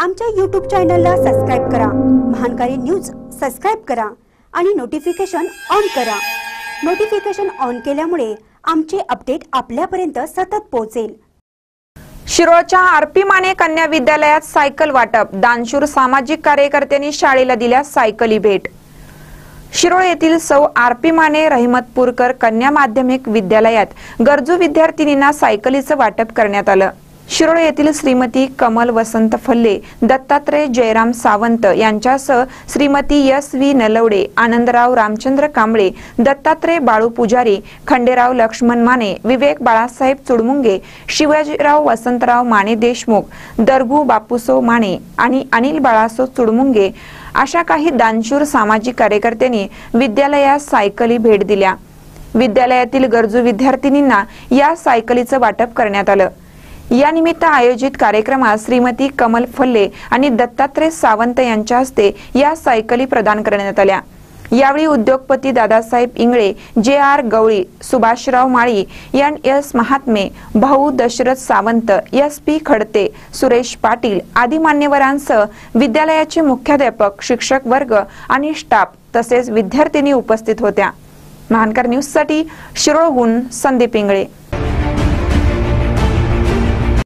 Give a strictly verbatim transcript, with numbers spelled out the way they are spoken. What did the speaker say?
आमच्या यूट्यूब चॅनलला सबस्क्राइब करा, महानकारी न्यूज सबस्क्राइब करा आणि नोटिफिकेशन ऑन करा। नोटिफिकेशन ऑन केल्यामुळे आमचे अपडेट आपल्यापर्यंत सतत पोहोचेल। शिरोळच्या आरपी माने कन्या विद्यालयात सायकल वाटप, दानशूर सामाजिक कार्यकर्त्यांनी शाळेला दिल्या सायकली भेट। शिरोळ येथील सौ आरपी माने रहिमतपूरकर कन्या माध्यमिक विद्यालयात गरजू विद्यार्थिनींना सायकलीचं वाटप करण्यात आलं। शिरोळ येथील श्रीमती कमल वसंत फल्ले, दत्तात्रय जयराम सावंत यांच्यासह श्रीमती एस व्ही नलवडे, आनंदराव रामचंद्र कांबळे, दत्तात्रय बाळू पुजारी, खंडेराव लक्ष्मण माने, विवेक बाळासाहेब चुडमुंगे, शिवाजीराव वसंतराव माने देशमुख, दरगू बापूसो माने आणि अनिल बाळासो चुडमुंगे अशा काही दानशूर सामाजिक कार्यकर्त्यांनी विद्यालयात सायकली भेट दिल्या। विद्यालयातील गरजू विद्यार्थिनींना या सायकलीचं वाटप करण्यात आलं। या निमित्त आयोजित कार्यक्रमात श्रीमती कमल फल्ले आणि दत्तात्रय सावंत यांच्या हस्ते या सायकली प्रदान करण्यात आल्या। यावेळी उद्योगपती Dadasaheb Ingle, J R Gawali, Subhashrao Mali, N S Mahatme, Bhau Dashrath Sawant, S P Khadte, Suresh Patil आदी मान्यवरांसह विद्यालयाचे मुख्याध्यापक, शिक्षक वर्ग आणि स्टाफ तसेच विद्यार्थिनी उपस्थित होत्या। महानकर न्यूज साठी शिरोळहून संदीप इंगळे।